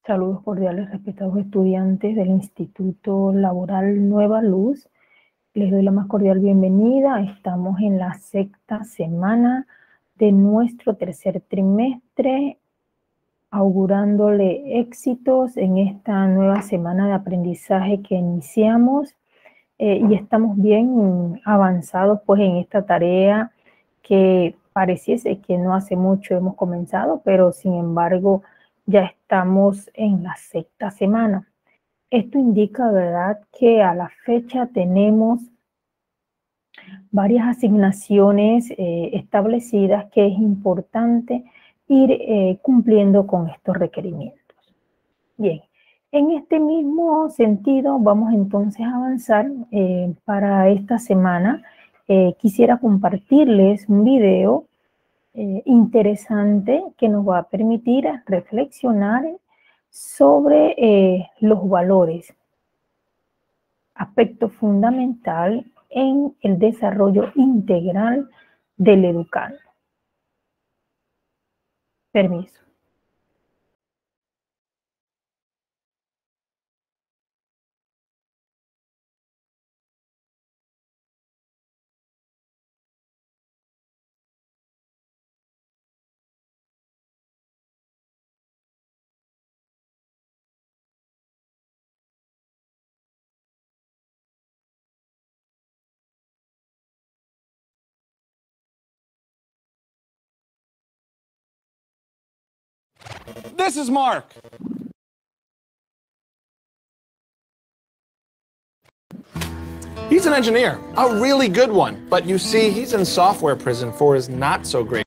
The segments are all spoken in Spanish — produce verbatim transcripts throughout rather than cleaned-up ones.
Saludos cordiales, respetados estudiantes del Instituto Laboral Nueva Luz. Les doy la más cordial bienvenida. Estamos en la sexta semana de nuestro tercer trimestre, augurándole éxitos en esta nueva semana de aprendizaje que iniciamos. Eh, y estamos bien avanzados pues en esta tarea que pareciese que no hace mucho hemos comenzado, pero sin embargo ya estamos en la sexta semana. Esto indica, ¿verdad?, que a la fecha tenemos varias asignaciones eh, establecidas que es importante ir eh, cumpliendo con estos requerimientos. Bien, en este mismo sentido vamos entonces a avanzar eh, para esta semana. Eh, quisiera compartirles un video eh, interesante que nos va a permitir reflexionar sobre eh, los valores, aspecto fundamental en el desarrollo integral del educando. Permiso. This is Mark. He's an engineer, a really good one. But you see, he's in software prison for his not so great.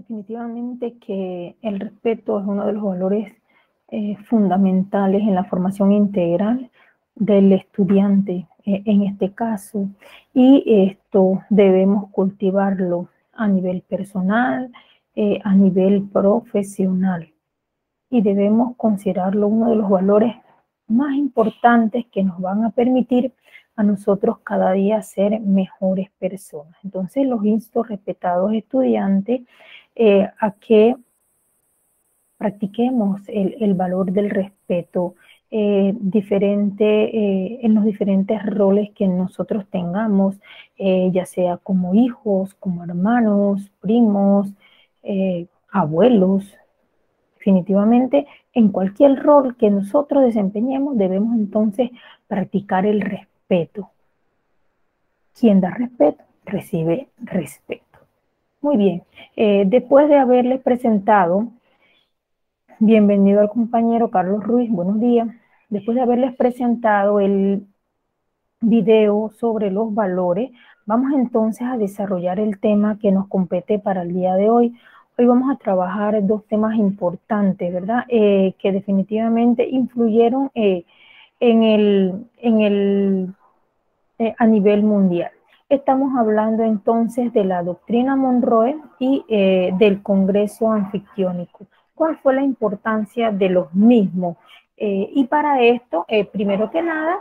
Definitivamente que el respeto es uno de los valores eh, fundamentales en la formación integral del estudiante, eh, en este caso, y esto debemos cultivarlo a nivel personal, eh, a nivel profesional, y debemos considerarlo uno de los valores más importantes que nos van a permitir a nosotros cada día ser mejores personas. Entonces los insto, respetados estudiantes, eh, a que practiquemos el, el valor del respeto eh, diferente, eh, en los diferentes roles que nosotros tengamos, eh, ya sea como hijos, como hermanos, primos, eh, abuelos. Definitivamente, en cualquier rol que nosotros desempeñemos, debemos entonces practicar el respeto. Quien da respeto, recibe respeto. Muy bien, eh, después de haberles presentado, bienvenido al compañero Carlos Ruiz, buenos días. Después de haberles presentado el video sobre los valores, vamos entonces a desarrollar el tema que nos compete para el día de hoy. Hoy vamos a trabajar dos temas importantes, ¿verdad? Eh, que definitivamente influyeron eh, en el, en el, eh, a nivel mundial. Estamos hablando entonces de la doctrina Monroe y eh, del Congreso Anfictiónico. ¿Cuál fue la importancia de los mismos? Eh, y para esto, eh, primero que nada,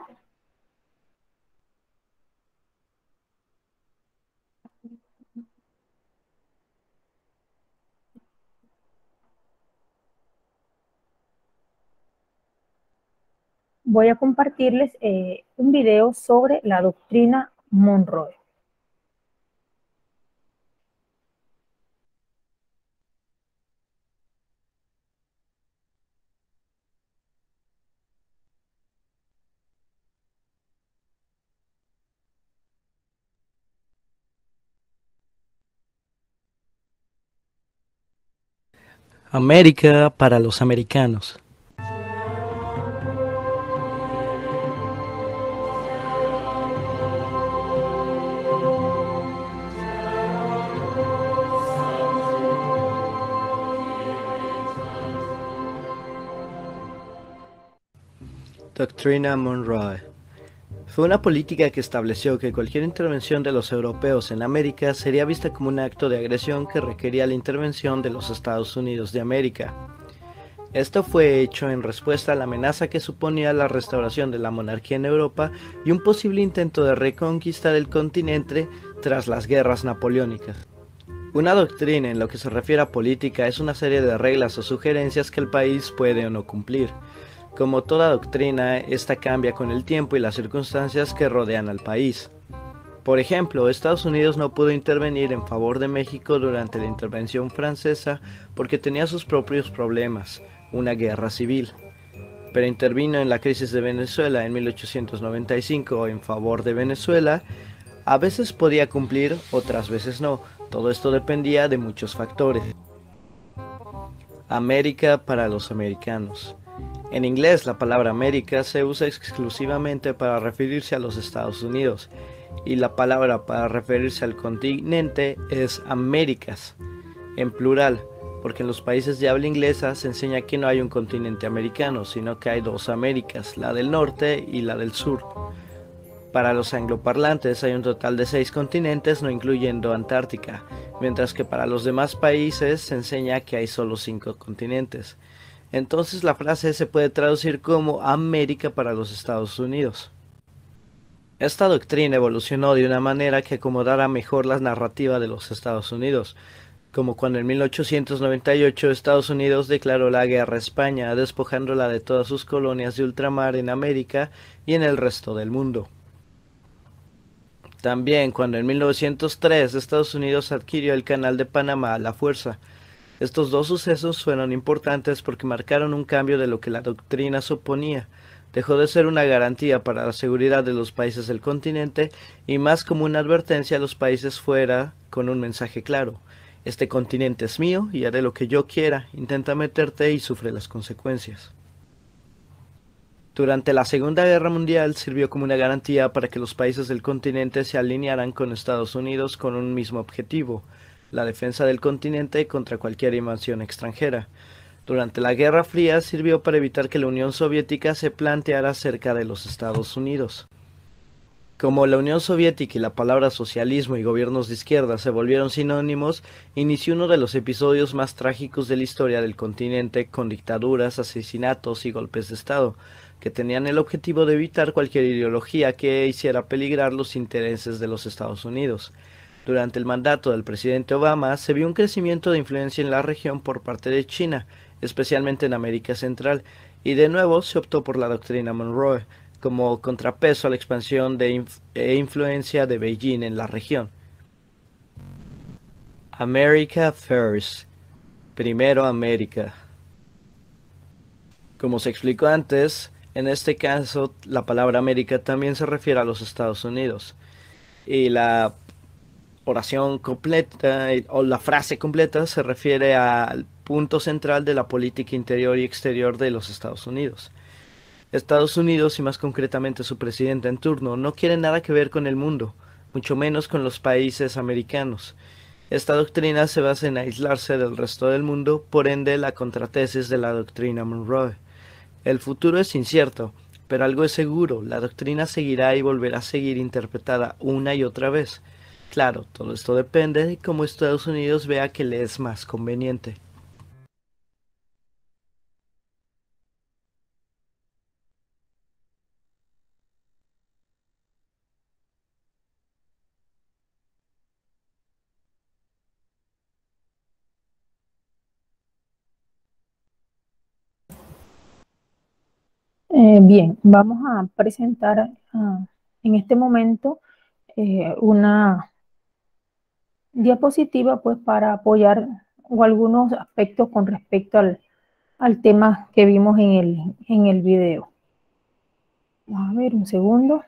voy a compartirles eh, un video sobre la doctrina Monroe. América para los americanos. Doctrina Monroe. Fue una política que estableció que cualquier intervención de los europeos en América sería vista como un acto de agresión que requería la intervención de los Estados Unidos de América. Esto fue hecho en respuesta a la amenaza que suponía la restauración de la monarquía en Europa y un posible intento de reconquista del continente tras las guerras napoleónicas. Una doctrina en lo que se refiere a política es una serie de reglas o sugerencias que el país puede o no cumplir. Como toda doctrina, esta cambia con el tiempo y las circunstancias que rodean al país. Por ejemplo, Estados Unidos no pudo intervenir en favor de México durante la intervención francesa porque tenía sus propios problemas, una guerra civil. Pero intervino en la crisis de Venezuela en mil ochocientos noventa y cinco en favor de Venezuela. A veces podía cumplir, otras veces no. Todo esto dependía de muchos factores. América para los americanos. En inglés, la palabra América se usa exclusivamente para referirse a los Estados Unidos, y la palabra para referirse al continente es Américas, en plural, porque en los países de habla inglesa se enseña que no hay un continente americano, sino que hay dos Américas, la del norte y la del sur. Para los angloparlantes hay un total de seis continentes, no incluyendo Antártica, mientras que para los demás países se enseña que hay solo cinco continentes. Entonces la frase se puede traducir como América para los Estados Unidos. Esta doctrina evolucionó de una manera que acomodara mejor la narrativa de los Estados Unidos, como cuando en mil ochocientos noventa y ocho Estados Unidos declaró la guerra a España, despojándola de todas sus colonias de ultramar en América y en el resto del mundo. También cuando en mil novecientos tres Estados Unidos adquirió el Canal de Panamá a la fuerza. Estos dos sucesos fueron importantes porque marcaron un cambio de lo que la doctrina suponía. Dejó de ser una garantía para la seguridad de los países del continente y más como una advertencia a los países fuera con un mensaje claro. Este continente es mío y haré lo que yo quiera, intenta meterte y sufre las consecuencias. Durante la Segunda Guerra Mundial sirvió como una garantía para que los países del continente se alinearan con Estados Unidos con un mismo objetivo, la defensa del continente contra cualquier invasión extranjera. Durante la Guerra Fría sirvió para evitar que la Unión Soviética se planteara cerca de los Estados Unidos. Como la Unión Soviética y la palabra socialismo y gobiernos de izquierda se volvieron sinónimos, inició uno de los episodios más trágicos de la historia del continente, con dictaduras, asesinatos y golpes de Estado, que tenían el objetivo de evitar cualquier ideología que hiciera peligrar los intereses de los Estados Unidos. Durante el mandato del presidente Obama se vio un crecimiento de influencia en la región por parte de China, especialmente en América Central, y de nuevo se optó por la doctrina Monroe, como contrapeso a la expansión de inf e influencia de Beijing en la región. America First. Primero América. Como se explicó antes, en este caso la palabra América también se refiere a los Estados Unidos. Y la oración completa o la frase completa se refiere al punto central de la política interior y exterior de los Estados Unidos. Estados Unidos, y más concretamente su presidente en turno, no quiere nada que ver con el mundo, mucho menos con los países americanos. Esta doctrina se basa en aislarse del resto del mundo, por ende la contratesis de la doctrina Monroe. El futuro es incierto, pero algo es seguro, la doctrina seguirá y volverá a seguir interpretada una y otra vez. Claro, todo esto depende de cómo Estados Unidos vea que le es más conveniente. Eh, bien, vamos a presentar ah, en este momento eh, una diapositiva pues para apoyar o algunos aspectos con respecto al, al tema que vimos en el, en el video. Vamos a ver un segundo.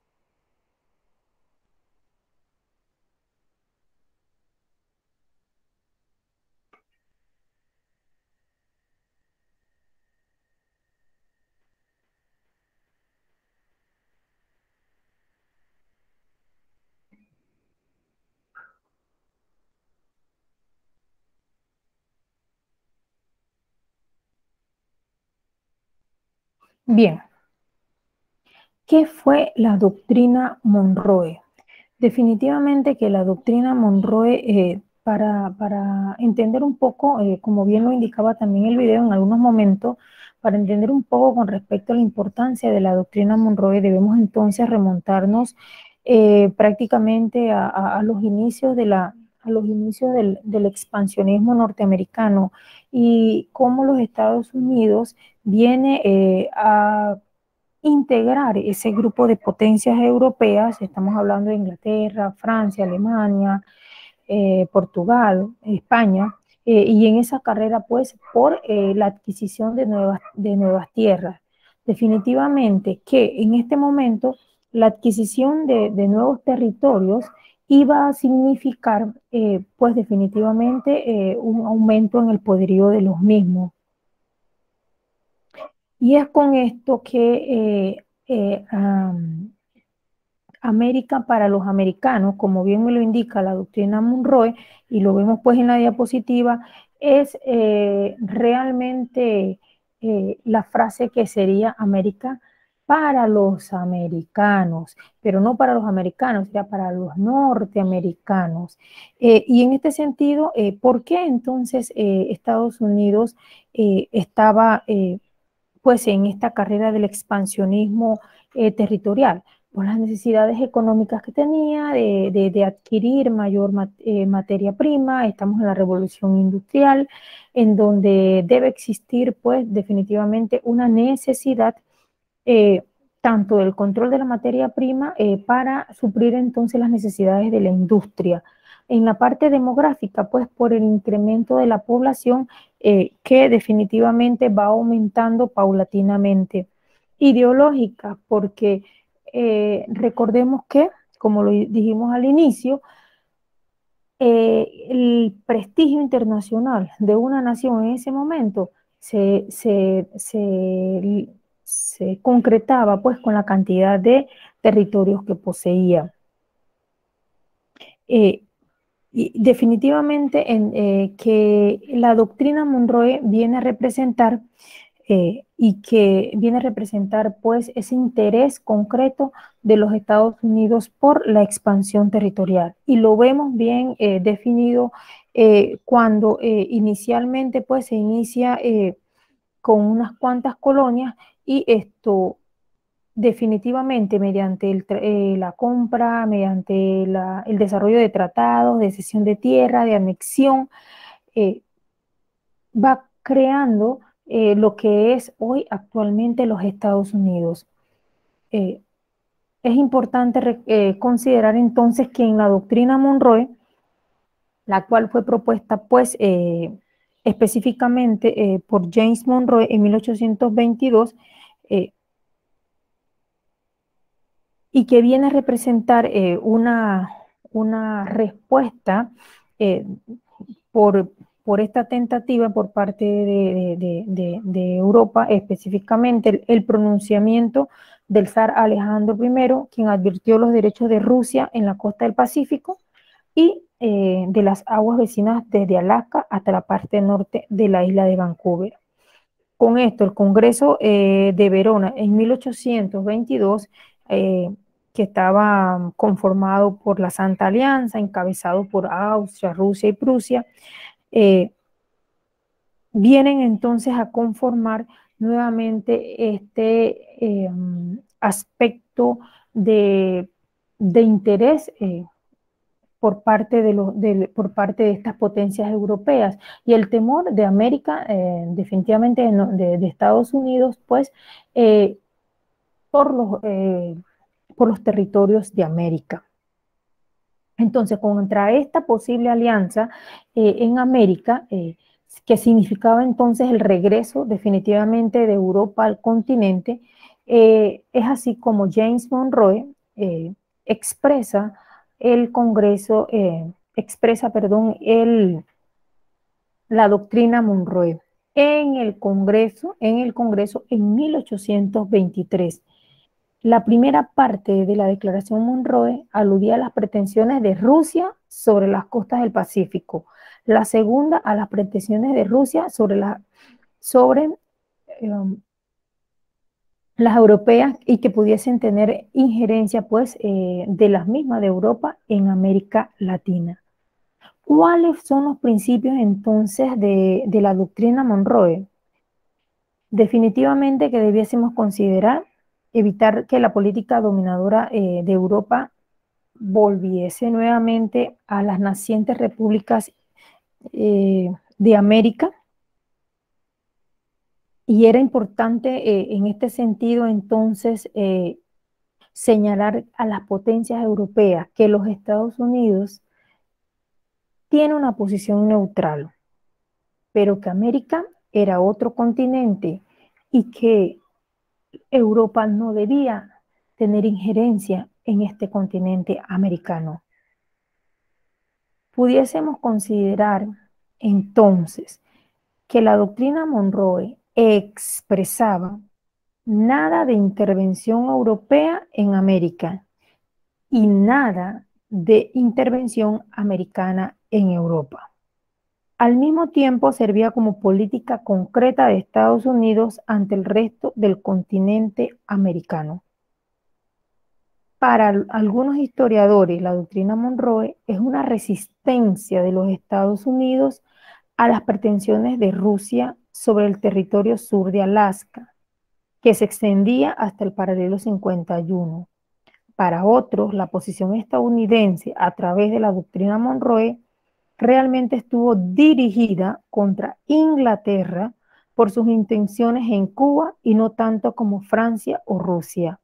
Bien, ¿qué fue la doctrina Monroe? Definitivamente que la doctrina Monroe, eh, para, para entender un poco, eh, como bien lo indicaba también el video en algunos momentos, para entender un poco con respecto a la importancia de la doctrina Monroe, debemos entonces remontarnos eh, prácticamente a, a, a los inicios de la a los inicios del, del expansionismo norteamericano y cómo los Estados Unidos viene eh, a integrar ese grupo de potencias europeas. Estamos hablando de Inglaterra, Francia, Alemania, eh, Portugal, España, eh, y en esa carrera pues por eh, la adquisición de nuevas, de nuevas tierras. Definitivamente que en este momento la adquisición de, de nuevos territorios iba a significar eh, pues definitivamente eh, un aumento en el poderío de los mismos. Y es con esto que eh, eh, um, América para los americanos, como bien me lo indica la doctrina Monroe, y lo vemos pues en la diapositiva, es eh, realmente eh, la frase que sería América para los americanos, pero no para los americanos, sería para los norteamericanos. Eh, y en este sentido, eh, ¿por qué entonces eh, Estados Unidos eh, estaba eh, pues en esta carrera del expansionismo eh, territorial? Por las necesidades económicas que tenía de, de, de adquirir mayor mat, eh, materia prima. Estamos en la revolución industrial, en donde debe existir pues definitivamente una necesidad eh, tanto del control de la materia prima eh, para suplir entonces las necesidades de la industria. En la parte demográfica, pues por el incremento de la población eh, que definitivamente va aumentando paulatinamente. Ideológica, porque eh, recordemos que, como lo dijimos al inicio, eh, el prestigio internacional de una nación en ese momento se, se, se, se concretaba pues con la cantidad de territorios que poseía. Eh, y definitivamente en, eh, que la doctrina Monroe viene a representar eh, y que viene a representar pues ese interés concreto de los Estados Unidos por la expansión territorial. Y lo vemos bien eh, definido eh, cuando eh, inicialmente pues se inicia eh, con unas cuantas colonias y esto definitivamente mediante el, eh, la compra, mediante la, el desarrollo de tratados, de cesión de tierra, de anexión, eh, va creando eh, lo que es hoy actualmente los Estados Unidos. Eh, es importante eh, considerar entonces que en la doctrina Monroe, la cual fue propuesta pues eh, específicamente eh, por James Monroe en mil ochocientos veintidós, eh, y que viene a representar eh, una, una respuesta eh, por, por esta tentativa por parte de, de, de, de Europa, específicamente el, el pronunciamiento del zar Alejandro primero, quien advirtió los derechos de Rusia en la costa del Pacífico y eh, de las aguas vecinas desde Alaska hasta la parte norte de la isla de Vancouver. Con esto, el Congreso eh, de Verona en mil ochocientos veintidós, eh, que estaba conformado por la Santa Alianza, encabezado por Austria, Rusia y Prusia, eh, vienen entonces a conformar nuevamente este eh, aspecto de, de interés eh, por parte de, los, de, por parte de estas potencias europeas y el temor de América, eh, definitivamente de, de, de, Estados Unidos, pues eh, por, los, eh, por los territorios de América. Entonces, contra esta posible alianza eh, en América, eh, que significaba entonces el regreso definitivamente de Europa al continente, eh, es así como James Monroe eh, expresa el Congreso, eh, expresa, perdón, el, la doctrina Monroe en el Congreso, en el Congreso en mil ochocientos veintitrés. La primera parte de la Declaración Monroe aludía a las pretensiones de Rusia sobre las costas del Pacífico. La segunda a las pretensiones de Rusia sobre, la, sobre um, las europeas y que pudiesen tener injerencia pues eh, de las mismas de Europa en América Latina. ¿Cuáles son los principios entonces de, de la doctrina Monroe? Definitivamente que debiésemos considerar evitar que la política dominadora eh, de Europa volviese nuevamente a las nacientes repúblicas eh, de América. Y era importante eh, en este sentido entonces eh, señalar a las potencias europeas que los Estados Unidos tiene una posición neutral, pero que América era otro continente y que Europa no debía tener injerencia en este continente americano. Pudiésemos considerar entonces que la doctrina Monroe expresaba nada de intervención europea en América y nada de intervención americana en Europa. Al mismo tiempo servía como política concreta de Estados Unidos ante el resto del continente americano. Para algunos historiadores, la doctrina Monroe es una resistencia de los Estados Unidos a las pretensiones de Rusia sobre el territorio sur de Alaska, que se extendía hasta el paralelo cincuenta y uno. Para otros, la posición estadounidense a través de la doctrina Monroe realmente estuvo dirigida contra Inglaterra por sus intenciones en Cuba y no tanto como Francia o Rusia.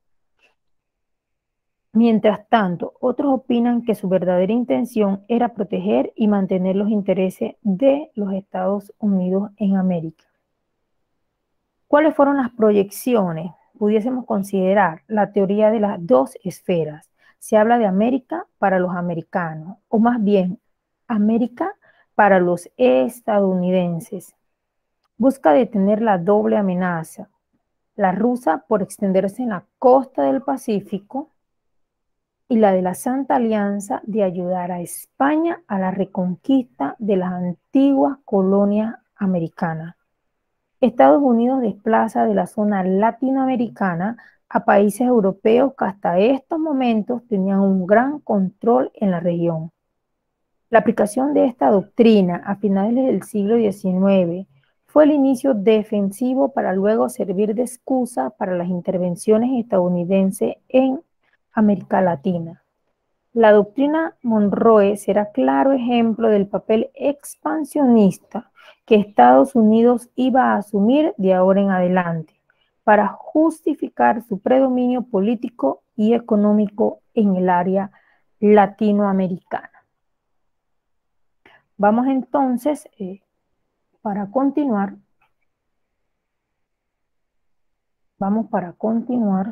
Mientras tanto, otros opinan que su verdadera intención era proteger y mantener los intereses de los Estados Unidos en América. ¿Cuáles fueron las proyecciones? Pudiésemos considerar la teoría de las dos esferas. Se habla de América para los americanos, o más bien, América para los estadounidenses. Busca detener la doble amenaza, la rusa por extenderse en la costa del Pacífico y la de la Santa Alianza de ayudar a España a la reconquista de las antiguas colonias americanas. Estados Unidos desplaza de la zona latinoamericana a países europeos que hasta estos momentos tenían un gran control en la región. La aplicación de esta doctrina a finales del siglo diecinueve fue el inicio defensivo para luego servir de excusa para las intervenciones estadounidenses en América Latina. La doctrina Monroe será claro ejemplo del papel expansionista que Estados Unidos iba a asumir de ahora en adelante para justificar su predominio político y económico en el área latinoamericana. Vamos entonces, eh, para continuar, vamos para continuar.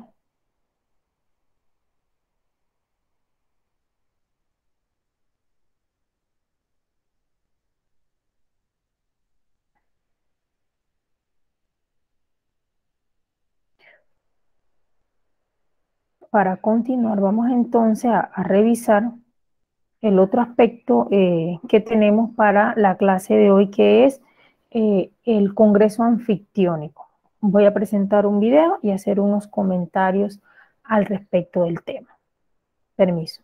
Para continuar, vamos entonces a, a revisar el otro aspecto eh, que tenemos para la clase de hoy, que es eh, el Congreso Anfictiónico. Voy a presentar un video y hacer unos comentarios al respecto del tema. Permiso.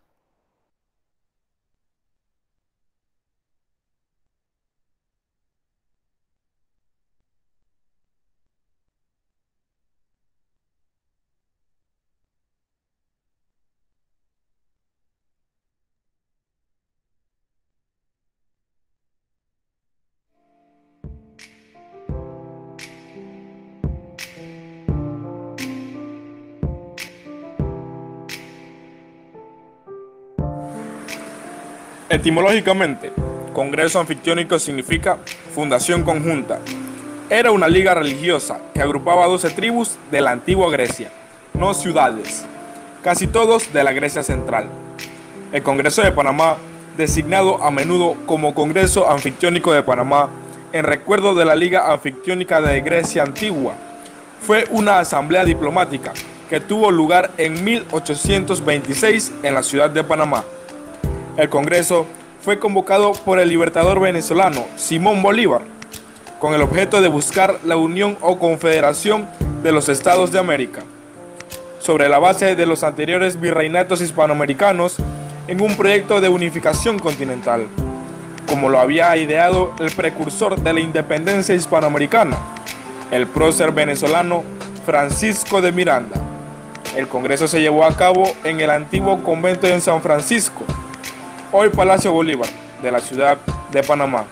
Etimológicamente, Congreso Anfictiónico significa fundación conjunta. Era una liga religiosa que agrupaba doce tribus de la antigua Grecia, no ciudades, casi todos de la Grecia central. El Congreso de Panamá, designado a menudo como Congreso Anfictiónico de Panamá, en recuerdo de la Liga Anfictiónica de Grecia Antigua, fue una asamblea diplomática que tuvo lugar en mil ochocientos veintiséis en la ciudad de Panamá. El Congreso fue convocado por el libertador venezolano Simón Bolívar, con el objeto de buscar la unión o confederación de los estados de América, sobre la base de los anteriores virreinatos hispanoamericanos, en un proyecto de unificación continental, como lo había ideado el precursor de la independencia hispanoamericana, el prócer venezolano Francisco de Miranda. El Congreso se llevó a cabo en el antiguo convento en San Francisco, hoy Palacio Bolívar, de la ciudad de Panamá.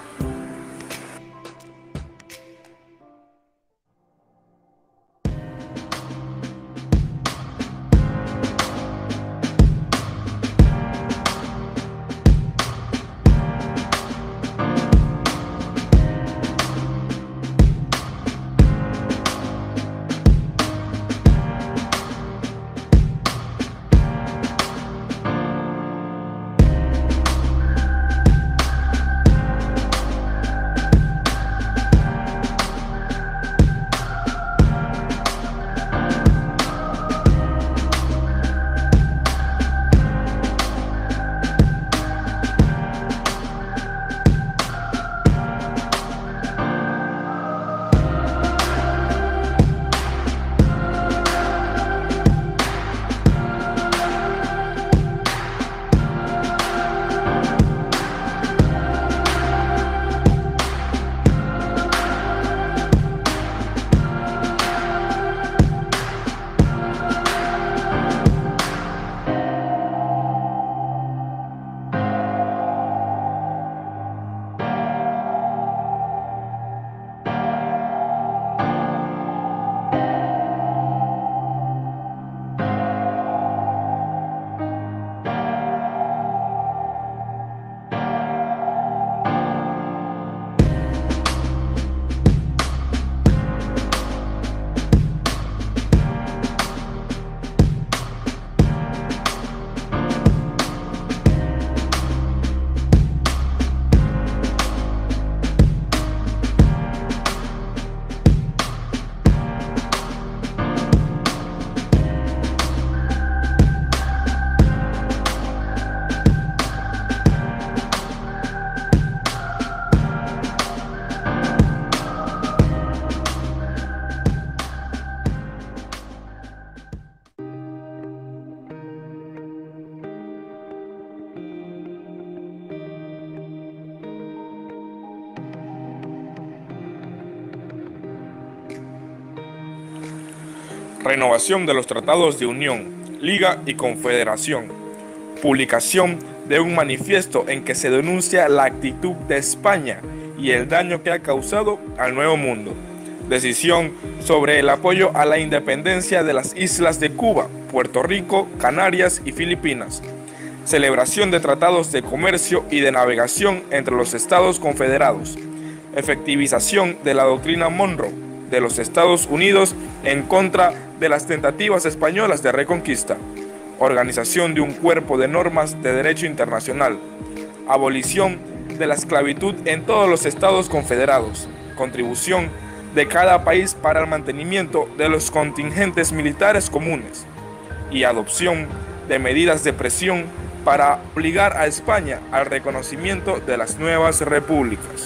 Renovación de los tratados de unión, liga y confederación. Publicación de un manifiesto en que se denuncia la actitud de España y el daño que ha causado al Nuevo Mundo. Decisión sobre el apoyo a la independencia de las islas de Cuba, Puerto Rico, Canarias y Filipinas. Celebración de tratados de comercio y de navegación entre los Estados Confederados. Efectivización de la doctrina Monroe de los Estados Unidos en contra de las tentativas españolas de reconquista. Organización de un cuerpo de normas de derecho internacional. Abolición de la esclavitud en todos los Estados Confederados. Contribución de cada país para el mantenimiento de los contingentes militares comunes. Y adopción de medidas de presión para obligar a España al reconocimiento de las nuevas repúblicas.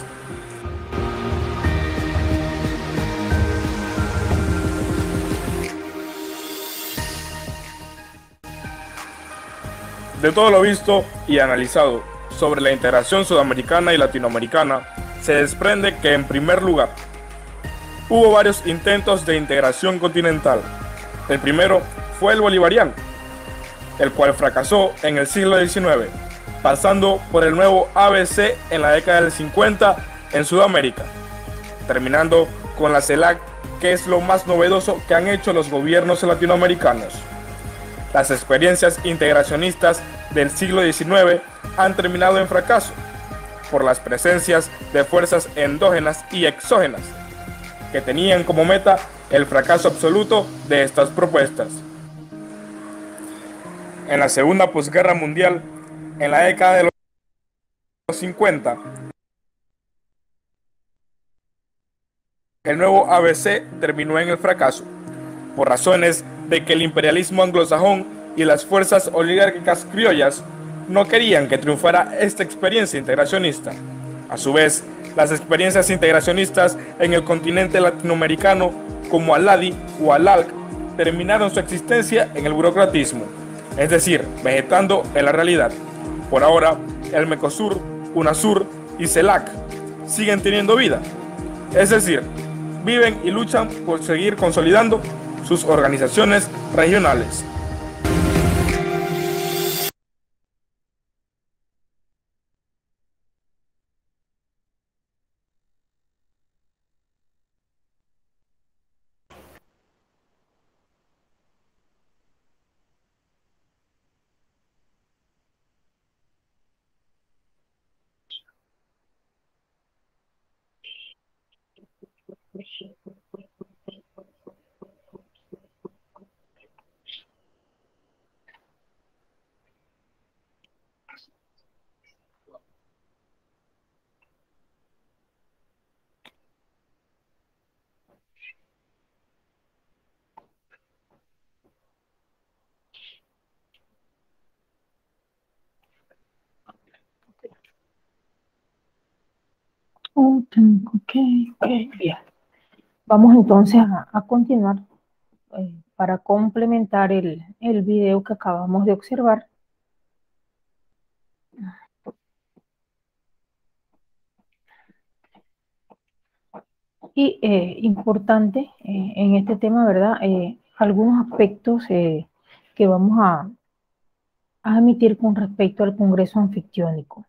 De todo lo visto y analizado sobre la integración sudamericana y latinoamericana, se desprende que, en primer lugar, hubo varios intentos de integración continental. El primero fue el bolivariano, el cual fracasó en el siglo diecinueve, pasando por el nuevo A B C en la década del cincuenta en Sudamérica, terminando con la CELAC, que es lo más novedoso que han hecho los gobiernos latinoamericanos. Las experiencias integracionistas del siglo diecinueve han terminado en fracaso por las presencias de fuerzas endógenas y exógenas que tenían como meta el fracaso absoluto de estas propuestas. En la segunda posguerra mundial, en la década de los cincuenta, el nuevo A B C terminó en el fracaso, por razones de que el imperialismo anglosajón y las fuerzas oligárquicas criollas no querían que triunfara esta experiencia integracionista. A su vez, las experiencias integracionistas en el continente latinoamericano, como ALADI o ALALC, terminaron su existencia en el burocratismo, es decir, vegetando en la realidad. Por ahora, el MECOSUR, UNASUR y CELAC siguen teniendo vida, es decir, viven y luchan por seguir consolidando sus organizaciones regionales. Ok, ok, ok, bien. Vamos entonces a, a continuar eh, para complementar el, el video que acabamos de observar. Y eh, importante eh, en este tema, ¿verdad? Eh, algunos aspectos eh, que vamos a, a emitir con respecto al Congreso Anfictiónico.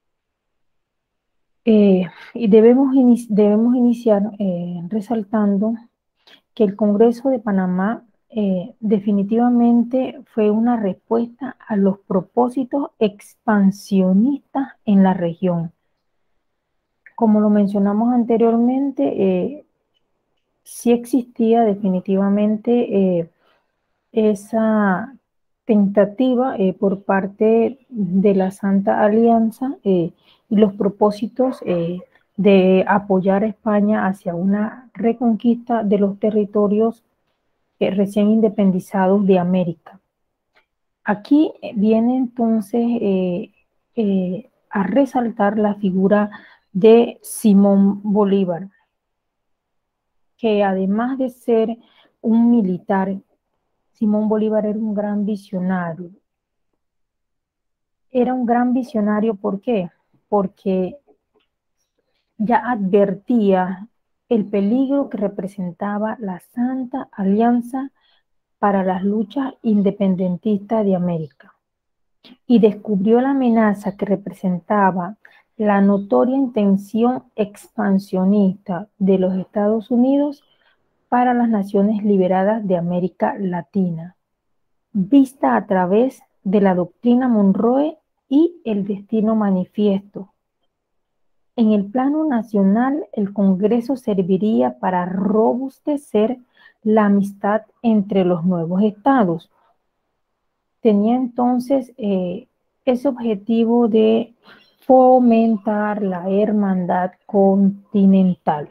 Eh, y debemos, inici debemos iniciar eh, resaltando que el Congreso de Panamá eh, definitivamente fue una respuesta a los propósitos expansionistas en la región. Como lo mencionamos anteriormente, eh, sí existía definitivamente eh, esa tentativa eh, por parte de la Santa Alianza eh, y los propósitos eh, de apoyar a España hacia una reconquista de los territorios eh, recién independizados de América. Aquí viene entonces eh, eh, a resaltar la figura de Simón Bolívar, que además de ser un militar, Simón Bolívar era un gran visionario. Era un gran visionario, ¿por qué? Porque ya advertía el peligro que representaba la Santa Alianza para las luchas independentistas de América y descubrió la amenaza que representaba la notoria intención expansionista de los Estados Unidos para las naciones liberadas de América Latina, vista a través de la doctrina Monroe y el Destino Manifiesto. En el plano nacional, el Congreso serviría para robustecer la amistad entre los nuevos estados. Tenía entonces eh, ese objetivo de fomentar la hermandad continental.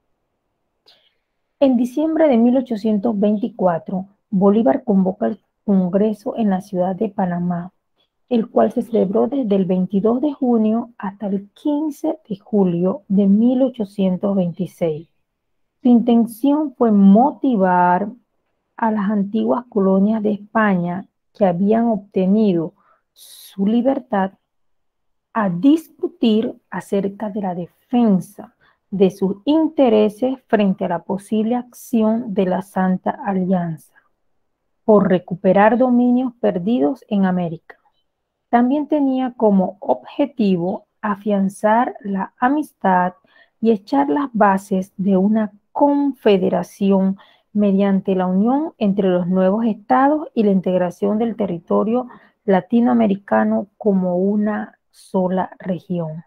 En diciembre de mil ochocientos veinticuatro, Bolívar convoca el Congreso en la ciudad de Panamá, el cual se celebró desde el veintidós de junio hasta el quince de julio de mil ochocientos veintiséis. Su intención fue motivar a las antiguas colonias de España que habían obtenido su libertad a discutir acerca de la defensa de sus intereses frente a la posible acción de la Santa Alianza por recuperar dominios perdidos en América. También tenía como objetivo afianzar la amistad y echar las bases de una confederación mediante la unión entre los nuevos estados y la integración del territorio latinoamericano como una sola región.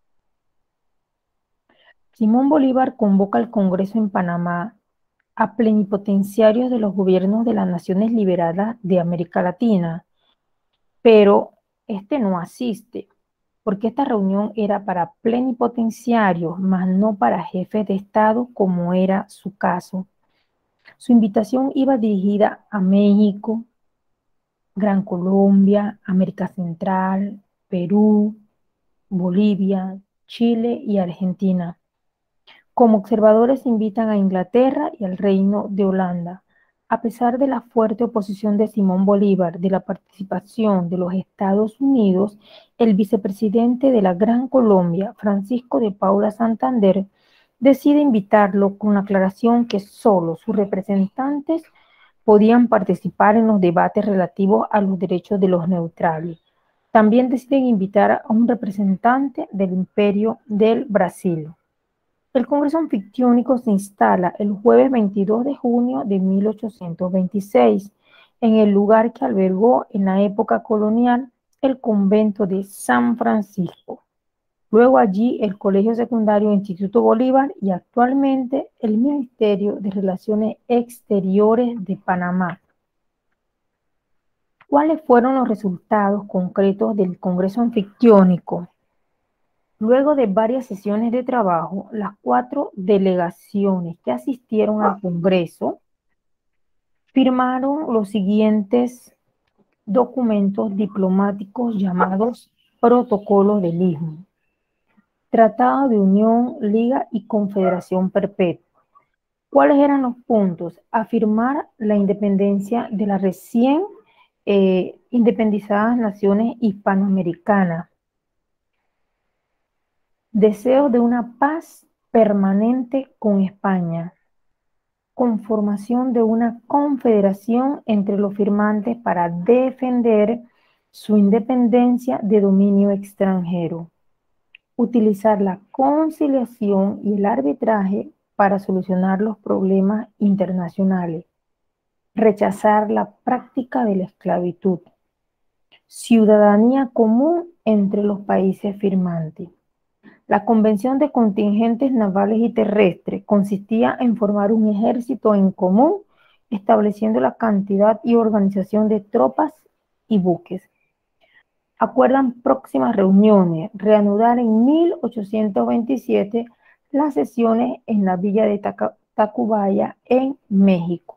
Simón Bolívar convoca al Congreso en Panamá a plenipotenciarios de los gobiernos de las naciones liberadas de América Latina, pero este no asiste, porque esta reunión era para plenipotenciarios, mas no para jefes de Estado, como era su caso. Su invitación iba dirigida a México, Gran Colombia, América Central, Perú, Bolivia, Chile y Argentina. Como observadores invitan a Inglaterra y al Reino de Holanda. A pesar de la fuerte oposición de Simón Bolívar de la participación de los Estados Unidos, el vicepresidente de la Gran Colombia, Francisco de Paula Santander, decide invitarlo con la aclaración que solo sus representantes podían participar en los debates relativos a los derechos de los neutrales. También deciden invitar a un representante del Imperio del Brasil. El Congreso Anfictiónico se instala el jueves veintidós de junio de mil ochocientos veintiséis en el lugar que albergó en la época colonial el convento de San Francisco. Luego allí el Colegio Secundario Instituto Bolívar y actualmente el Ministerio de Relaciones Exteriores de Panamá. ¿Cuáles fueron los resultados concretos del Congreso Anfictiónico? Luego de varias sesiones de trabajo, las cuatro delegaciones que asistieron al Congreso firmaron los siguientes documentos diplomáticos llamados Protocolos del Istmo: Tratado de Unión, Liga y Confederación Perpetua. ¿Cuáles eran los puntos? Afirmar la independencia de las recién eh, independizadas naciones hispanoamericanas. Deseo de una paz permanente con España. Conformación de una confederación entre los firmantes para defender su independencia de dominio extranjero. Utilizar la conciliación y el arbitraje para solucionar los problemas internacionales. Rechazar la práctica de la esclavitud. Ciudadanía común entre los países firmantes. La Convención de Contingentes Navales y Terrestres consistía en formar un ejército en común, estableciendo la cantidad y organización de tropas y buques. Acuerdan próximas reuniones, reanudar en mil ochocientos veintisiete las sesiones en la villa de Taca- Tacubaya, en México.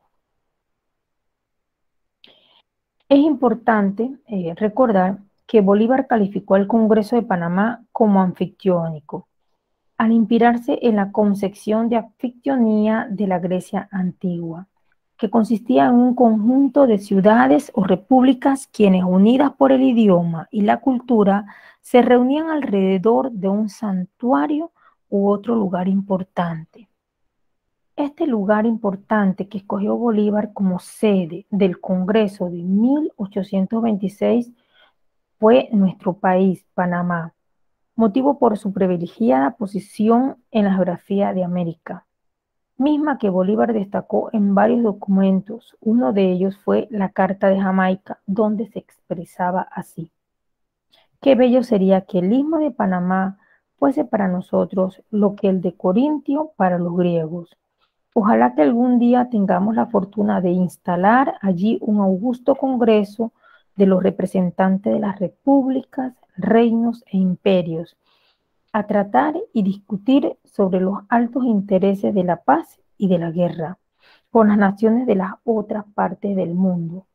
Es importante eh, recordar que Bolívar calificó al Congreso de Panamá como anfictiónico, al inspirarse en la concepción de anfictionía de la Grecia antigua, que consistía en un conjunto de ciudades o repúblicas quienes, unidas por el idioma y la cultura, se reunían alrededor de un santuario u otro lugar importante. Este lugar importante que escogió Bolívar como sede del Congreso de mil ochocientos veintiséis fue nuestro país, Panamá, motivo por su privilegiada posición en la geografía de América, misma que Bolívar destacó en varios documentos. Uno de ellos fue la Carta de Jamaica, donde se expresaba así: qué bello sería que el istmo de Panamá fuese para nosotros lo que el de Corintio para los griegos. Ojalá que algún día tengamos la fortuna de instalar allí un augusto congreso de los representantes de las repúblicas, reinos e imperios, a tratar y discutir sobre los altos intereses de la paz y de la guerra con las naciones de las otras partes del mundo.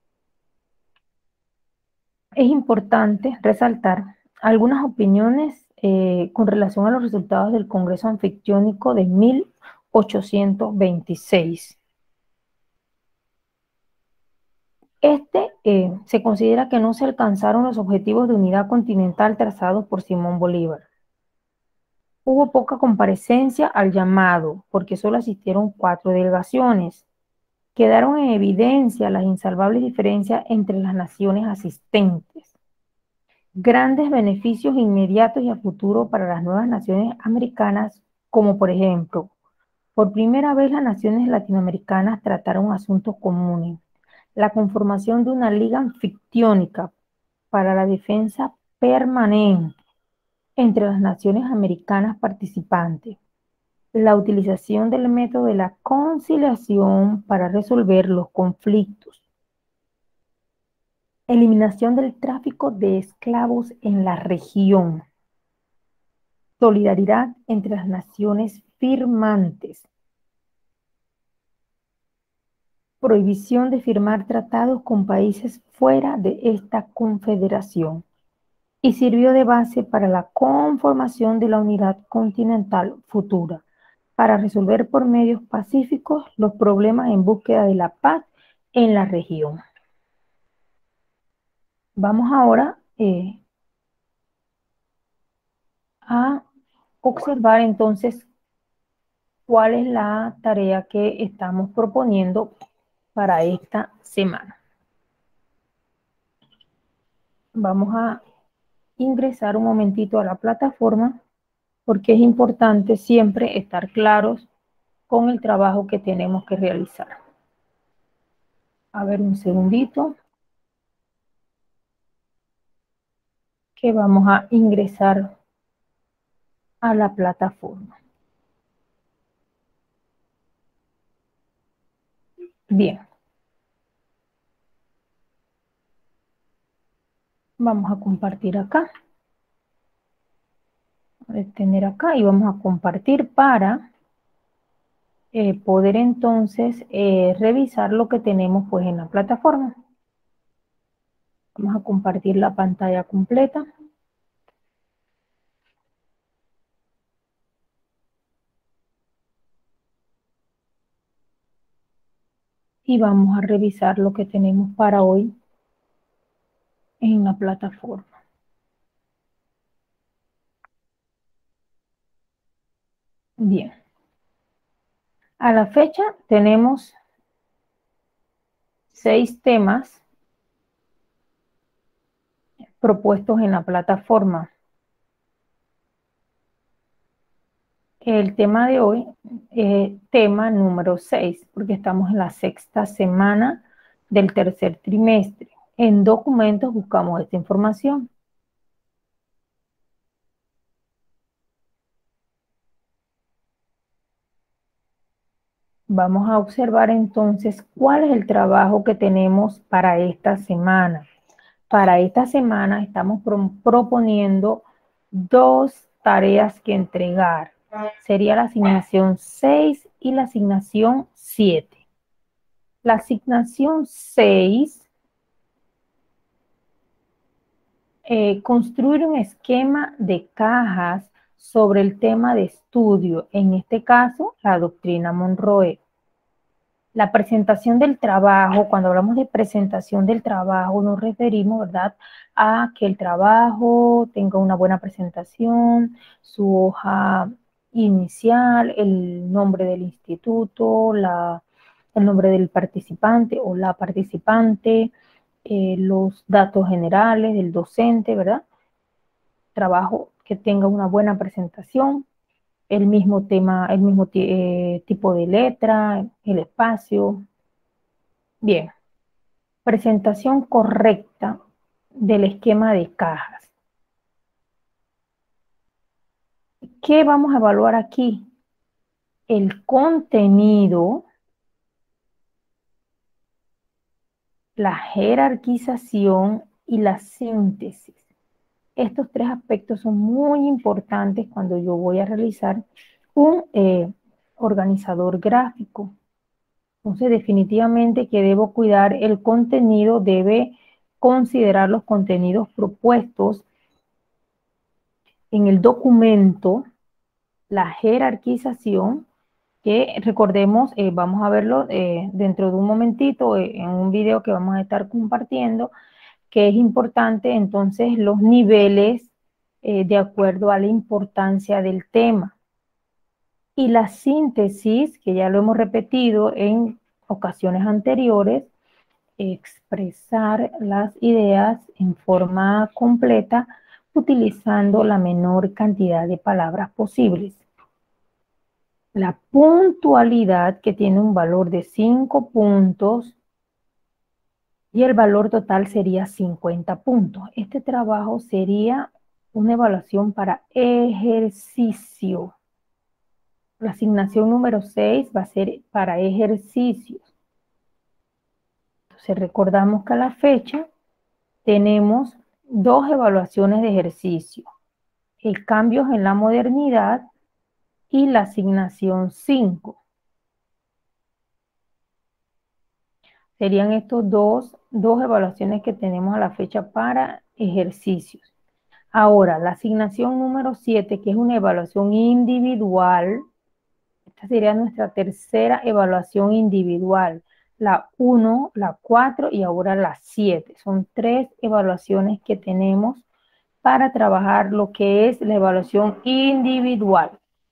Es importante resaltar algunas opiniones eh, con relación a los resultados del Congreso Anfictiónico de mil ochocientos veintiséis. Este eh, se considera que no se alcanzaron los objetivos de unidad continental trazados por Simón Bolívar. Hubo poca comparecencia al llamado, porque solo asistieron cuatro delegaciones. Quedaron en evidencia las insalvables diferencias entre las naciones asistentes. Grandes beneficios inmediatos y a futuro para las nuevas naciones americanas, como por ejemplo, por primera vez las naciones latinoamericanas trataron asuntos comunes. La conformación de una liga anfictiónica para la defensa permanente entre las naciones americanas participantes. La utilización del método de la conciliación para resolver los conflictos. Eliminación del tráfico de esclavos en la región. Solidaridad entre las naciones firmantes. Prohibición de firmar tratados con países fuera de esta confederación. Y sirvió de base para la conformación de la unidad continental futura, para resolver por medios pacíficos los problemas en búsqueda de la paz en la región. Vamos ahora eh, a observar entonces cuál es la tarea que estamos proponiendo para esta semana. Vamos a ingresar un momentito a la plataforma porque es importante siempre estar claros con el trabajo que tenemos que realizar. A ver, un segundito. Que vamos a ingresar a la plataforma. Bien. Vamos a compartir acá. A detener acá y vamos a compartir para eh, poder entonces eh, revisar lo que tenemos pues en la plataforma. Vamos a compartir la pantalla completa. Y vamos a revisar lo que tenemos para hoy en la plataforma. Bien. A la fecha tenemos seis temas propuestos en la plataforma. El tema de hoy es tema número seis, porque estamos en la sexta semana del tercer trimestre. En documentos buscamos esta información. Vamos a observar entonces cuál es el trabajo que tenemos para esta semana. Para esta semana estamos pro- proponiendo dos tareas que entregar. Sería la asignación seis y la asignación siete. La asignación seis, eh, construir un esquema de cajas sobre el tema de estudio, en este caso, la doctrina Monroe. La presentación del trabajo, cuando hablamos de presentación del trabajo, nos referimos, ¿verdad?, a que el trabajo tenga una buena presentación, su hoja inicial, el nombre del instituto, la, el nombre del participante o la participante, eh, los datos generales del docente, ¿verdad? Trabajo que tenga una buena presentación, el mismo tema, el mismo eh, tipo de letra, el espacio. Bien, presentación correcta del esquema de cajas. ¿Qué vamos a evaluar aquí? El contenido, la jerarquización y la síntesis. Estos tres aspectos son muy importantes cuando yo voy a realizar un eh, organizador gráfico. Entonces, definitivamente que debo cuidar el contenido, debe considerar los contenidos propuestos en el documento, la jerarquización, que recordemos, eh, vamos a verlo eh, dentro de un momentito, eh, en un video que vamos a estar compartiendo, que es importante entonces los niveles eh, de acuerdo a la importancia del tema. Y la síntesis, que ya lo hemos repetido en ocasiones anteriores, expresar las ideas en forma completa utilizando la menor cantidad de palabras posibles. La puntualidad, que tiene un valor de cinco puntos, y el valor total sería cincuenta puntos. Este trabajo sería una evaluación para ejercicio. La asignación número seis va a ser para ejercicios. Entonces recordamos que a la fecha tenemos dos evaluaciones de ejercicio. El Cambios en la Modernidad y la asignación cinco. Serían estos dos, dos evaluaciones que tenemos a la fecha para ejercicios. Ahora, la asignación número siete, que es una evaluación individual. Esta sería nuestra tercera evaluación individual. La uno, la cuatro y ahora la siete. Son tres evaluaciones que tenemos para trabajar lo que es la evaluación individual.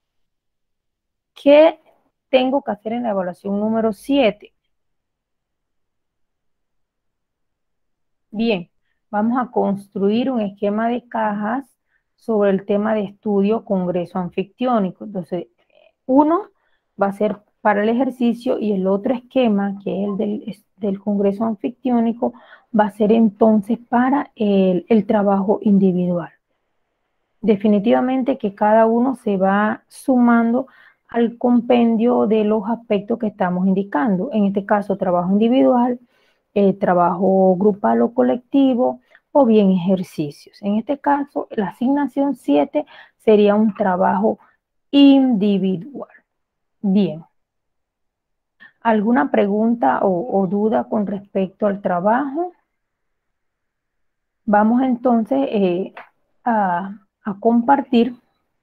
¿Qué tengo que hacer en la evaluación número siete? Bien, vamos a construir un esquema de cajas sobre el tema de estudio Congreso Anfictiónico. Entonces, uno va a ser para el ejercicio y el otro esquema, que es el del, del Congreso Anfictiónico, va a ser entonces para el, el trabajo individual. Definitivamente que cada uno se va sumando al compendio de los aspectos que estamos indicando. En este caso, trabajo individual, eh, trabajo grupal o colectivo, o bien ejercicios. En este caso, la asignación siete sería un trabajo individual. Bien. ¿Alguna pregunta o, o duda con respecto al trabajo? Vamos entonces eh, a, a compartir.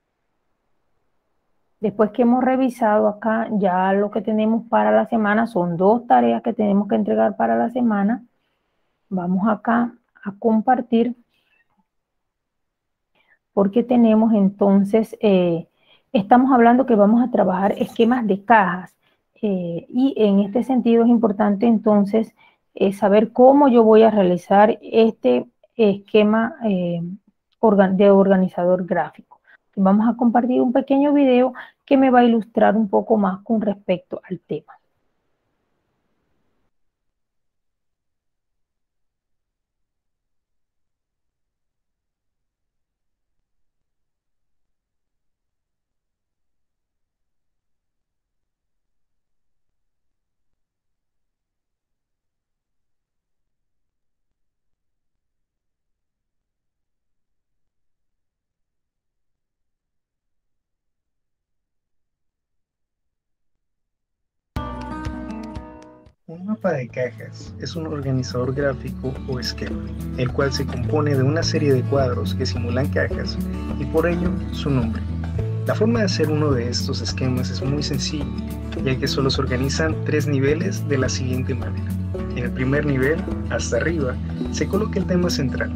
Después que hemos revisado acá, ya lo que tenemos para la semana son dos tareas que tenemos que entregar para la semana. Vamos acá a compartir, porque tenemos entonces, eh, estamos hablando que vamos a trabajar esquemas de cajas. Eh, y en este sentido es importante entonces eh, saber cómo yo voy a realizar este esquema eh, organ de organizador gráfico. Vamos a compartir un pequeño video que me va a ilustrar un poco más con respecto al tema. Un mapa de cajas es un organizador gráfico o esquema, el cual se compone de una serie de cuadros que simulan cajas y por ello su nombre. La forma de hacer uno de estos esquemas es muy sencilla, ya que solo se organizan tres niveles de la siguiente manera. En el primer nivel, hasta arriba, se coloca el tema central.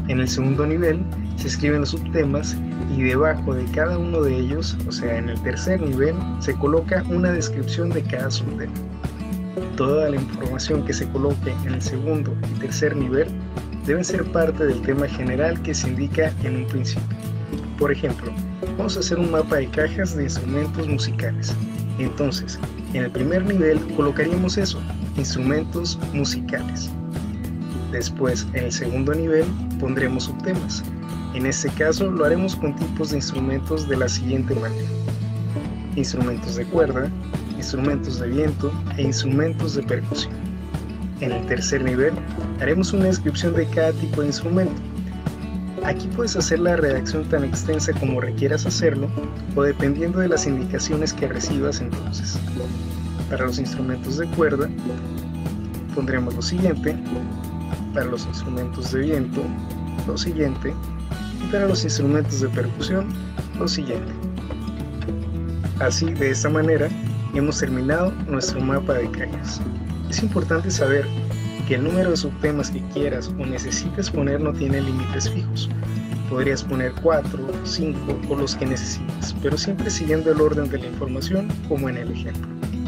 En el segundo nivel se escriben los subtemas y debajo de cada uno de ellos, o sea, en el tercer nivel, se coloca una descripción de cada subtema. Toda la información que se coloque en el segundo y tercer nivel debe ser parte del tema general que se indica en un principio. Por ejemplo, vamos a hacer un mapa de cajas de instrumentos musicales. Entonces, en el primer nivel colocaríamos eso, instrumentos musicales. Después, en el segundo nivel, pondremos subtemas. En este caso, lo haremos con tipos de instrumentos de la siguiente manera: instrumentos de cuerda, instrumentos de viento e instrumentos de percusión. En el tercer nivel, haremos una descripción de cada tipo de instrumento. Aquí puedes hacer la redacción tan extensa como requieras hacerlo, o dependiendo de las indicaciones que recibas entonces. Para los instrumentos de cuerda, pondremos lo siguiente. Para los instrumentos de viento, lo siguiente. Y para los instrumentos de percusión, lo siguiente. Así, de esta manera, hemos terminado nuestro mapa de cajas. Es importante saber que el número de subtemas que quieras o necesites poner no tiene límites fijos. Podrías poner cuatro, cinco o los que necesites, pero siempre siguiendo el orden de la información como en el ejemplo.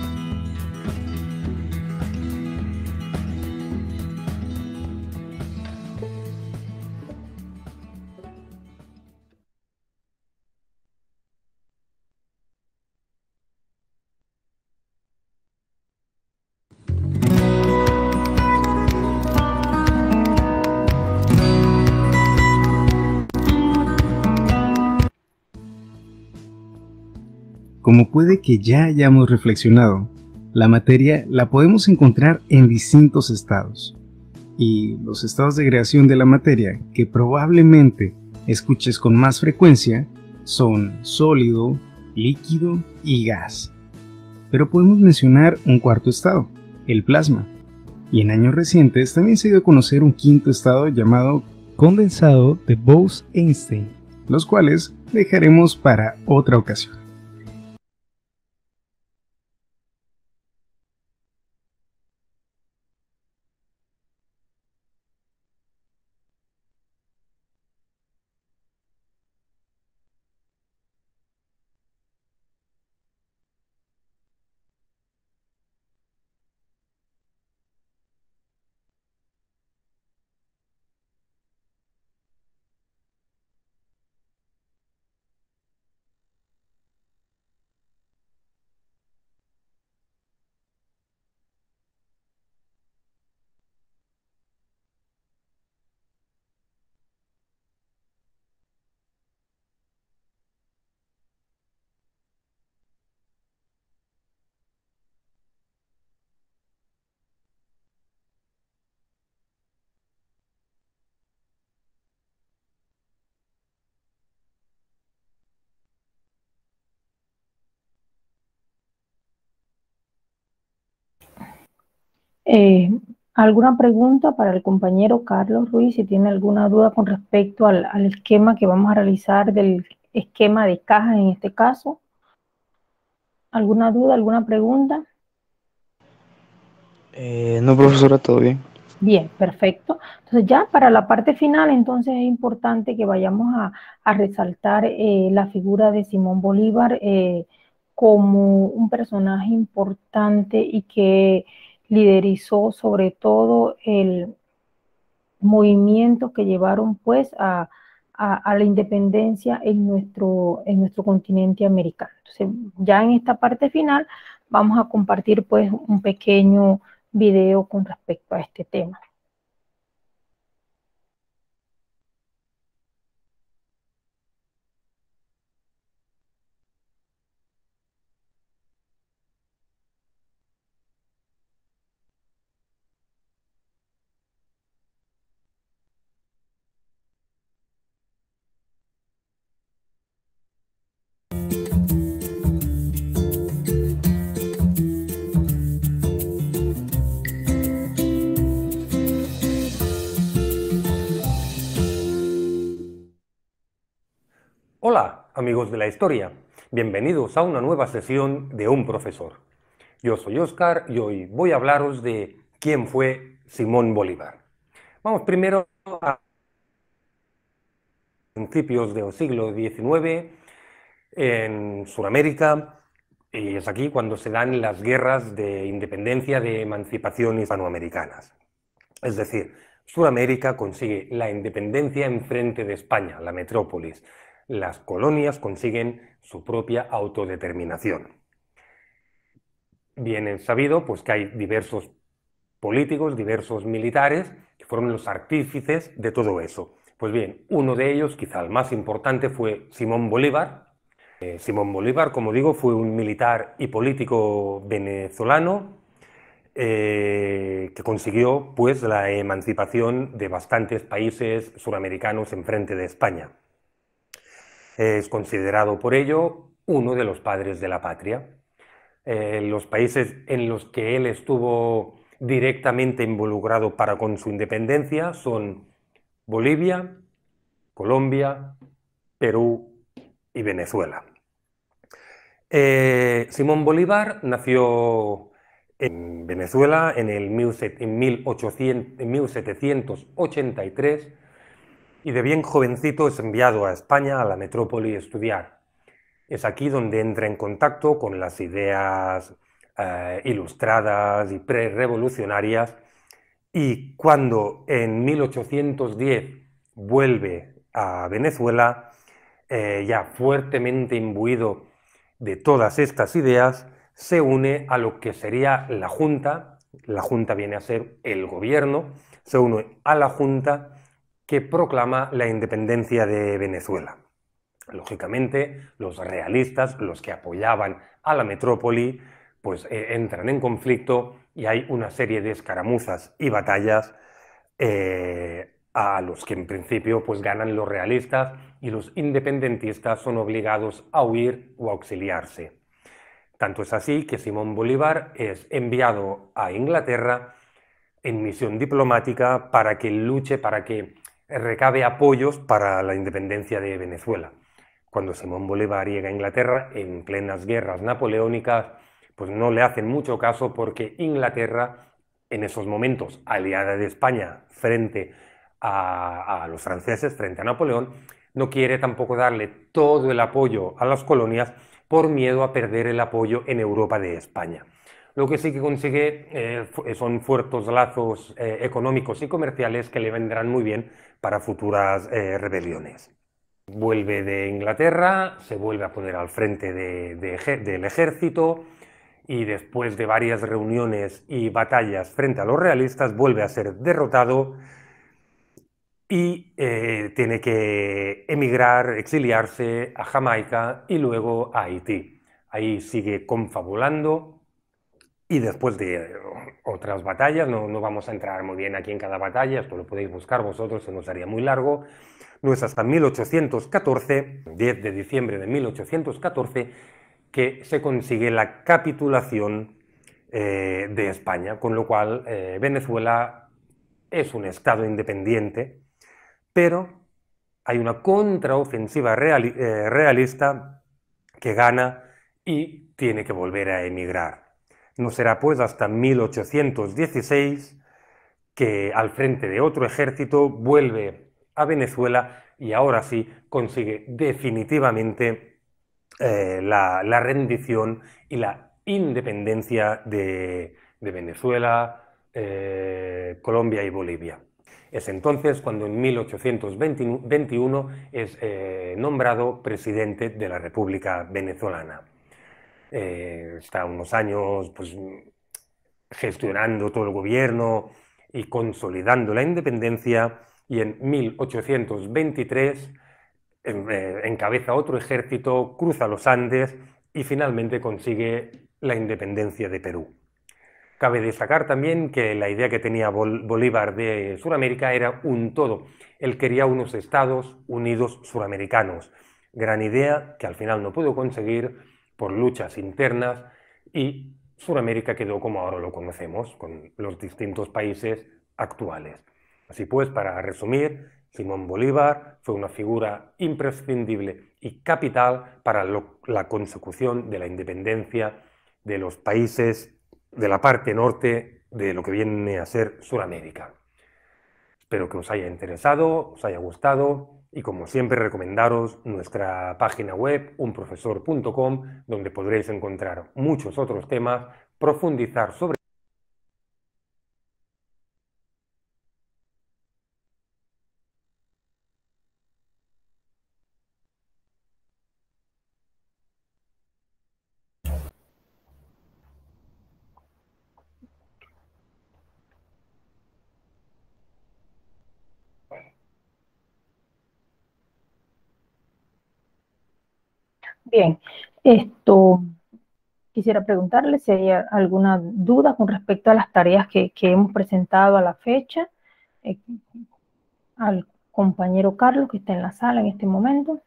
Como puede que ya hayamos reflexionado, la materia la podemos encontrar en distintos estados. Y los estados de creación de la materia que probablemente escuches con más frecuencia son sólido, líquido y gas. Pero podemos mencionar un cuarto estado, el plasma. Y en años recientes también se dio a conocer un quinto estado llamado condensado de Bose-Einstein, los cuales dejaremos para otra ocasión. Eh, ¿alguna pregunta para el compañero Carlos Ruiz? Si tiene alguna duda con respecto al, al esquema que vamos a realizar del esquema de cajas en este caso. ¿Alguna duda, alguna pregunta? Eh, no, profesora, todo bien. Bien, perfecto. Entonces ya para la parte final, entonces es importante que vayamos a, a resaltar eh, la figura de Simón Bolívar eh, como un personaje importante y que liderizó sobre todo el movimiento que llevaron pues a, a, a la independencia en nuestro, en nuestro continente americano. Entonces ya en esta parte final vamos a compartir pues un pequeño video con respecto a este tema. Hola, amigos de la historia. Bienvenidos a una nueva sesión de Un Profesor. Yo soy Oscar y hoy voy a hablaros de quién fue Simón Bolívar. Vamos primero a principios del siglo diecinueve en Sudamérica, y es aquí cuando se dan las guerras de independencia, de emancipación hispanoamericanas. Es decir, Sudamérica consigue la independencia enfrente de España, la metrópolis. Las colonias consiguen su propia autodeterminación. Bien es sabido pues, que hay diversos políticos, diversos militares, que fueron los artífices de todo eso. Pues bien, uno de ellos, quizá el más importante, fue Simón Bolívar. Eh, Simón Bolívar, como digo, fue un militar y político venezolano eh, que consiguió pues, la emancipación de bastantes países suramericanos enfrente de España. Es considerado por ello uno de los padres de la patria. Eh, los países en los que él estuvo directamente involucrado para con su independencia son Bolivia, Colombia, Perú y Venezuela. Eh, Simón Bolívar nació en Venezuela en, el mil setecientos ochenta y tres y de bien jovencito es enviado a España, a la metrópoli, a estudiar. Es aquí donde entra en contacto con las ideas eh, ilustradas y prerevolucionarias, y cuando en mil ochocientos diez vuelve a Venezuela, eh, ya fuertemente imbuido de todas estas ideas, se une a lo que sería la Junta. La Junta viene a ser el gobierno, se une a la Junta que proclama la independencia de Venezuela. Lógicamente, los realistas, los que apoyaban a la metrópoli, pues eh, entran en conflicto y hay una serie de escaramuzas y batallas eh, a los que en principio pues ganan los realistas, y los independentistas son obligados a huir o a auxiliarse. Tanto es así que Simón Bolívar es enviado a Inglaterra en misión diplomática para que luche, para que recabe apoyos para la independencia de Venezuela. Cuando Simón Bolívar llega a Inglaterra, en plenas guerras napoleónicas, pues no le hacen mucho caso, porque Inglaterra, en esos momentos aliada de España frente a, a los franceses, frente a Napoleón, no quiere tampoco darle todo el apoyo a las colonias por miedo a perder el apoyo en Europa de España. Lo que sí que consigue eh, son fuertes lazos eh, económicos y comerciales que le vendrán muy bien para futuras eh, rebeliones. Vuelve de Inglaterra, se vuelve a poner al frente de, de, del ejército, y después de varias reuniones y batallas frente a los realistas vuelve a ser derrotado y eh, tiene que emigrar, exiliarse a Jamaica y luego a Haití. Ahí sigue confabulando, y después de otras batallas, no, no vamos a entrar muy bien aquí en cada batalla, esto lo podéis buscar vosotros, se nos haría muy largo. No es hasta mil ochocientos catorce, diez de diciembre de mil ochocientos catorce, que se consigue la capitulación eh, de España, con lo cual eh, Venezuela es un estado independiente, pero hay una contraofensiva real, eh, realista que gana y tiene que volver a emigrar. No será pues hasta mil ochocientos dieciséis que, al frente de otro ejército, vuelve a Venezuela y ahora sí consigue definitivamente eh, la, la rendición y la independencia de, de Venezuela, eh, Colombia y Bolivia. Es entonces cuando en mil ochocientos veintiuno es eh, nombrado presidente de la República Venezolana. Eh, está unos años pues, gestionando todo el gobierno y consolidando la independencia, y en mil ochocientos veintitrés eh, encabeza otro ejército, cruza los Andes y finalmente consigue la independencia de Perú. Cabe destacar también que la idea que tenía Bol- Bolívar de Sudamérica era un todo. Él quería unos Estados Unidos suramericanos. Gran idea que al final no pudo conseguir por luchas internas, y Sudamérica quedó como ahora lo conocemos, con los distintos países actuales. Así pues, para resumir, Simón Bolívar fue una figura imprescindible y capital para lo, la consecución de la independencia de los países de la parte norte de lo que viene a ser Sudamérica. Espero que os haya interesado, os haya gustado. Y como siempre, recomendaros nuestra página web, un profesor punto com, donde podréis encontrar muchos otros temas, profundizar sobre Bien, esto quisiera preguntarle si hay alguna duda con respecto a las tareas que, que hemos presentado a la fecha, eh, al compañero Carlos que está en la sala en este momento.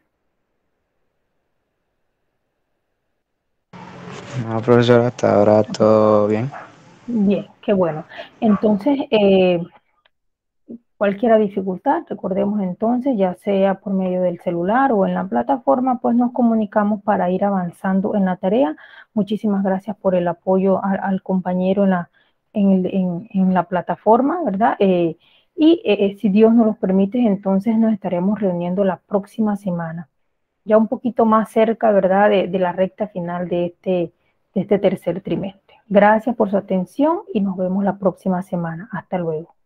No, profesor, hasta ahora todo bien. Bien, qué bueno. Entonces, eh, cualquier dificultad, recordemos entonces, ya sea por medio del celular o en la plataforma, pues nos comunicamos para ir avanzando en la tarea. Muchísimas gracias por el apoyo a, al compañero en la, en, el, en, en la plataforma, ¿verdad? Eh, y eh, si Dios nos lo permite, entonces nos estaremos reuniendo la próxima semana, ya un poquito más cerca, ¿verdad?, de, de la recta final de este, de este tercer trimestre. Gracias por su atención y nos vemos la próxima semana. Hasta luego.